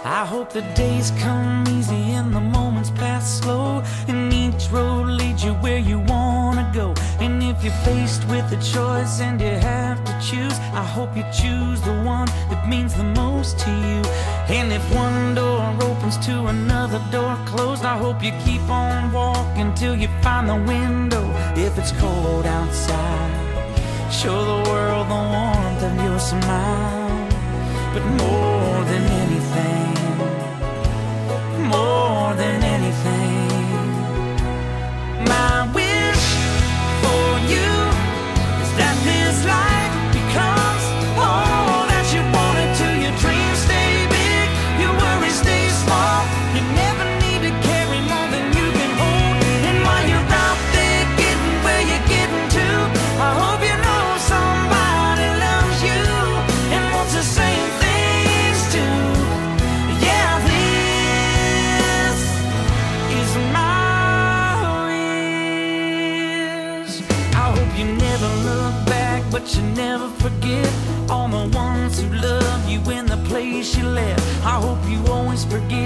I hope the days come easy and the moments pass slow, and each road leads you where you wanna go. And if you're faced with a choice and you have to choose, I hope you choose the one that means the most to you. And if one door opens to another door closed, I hope you keep on walking till you find the window. If it's cold outside, show the world the warmth of your smile. But more than anything, more than anything, my wish for you is that this life becomes all that you want it to. Your dreams stay big, your worries stay small. You never need to carry more than you can hold. And while you're out there getting where you're getting to, I hope you know somebody loves you and wants the same things too. Yeah, this is my wish. I hope you never look back, but you never forget all the ones who love you in the place you left. I hope you always forget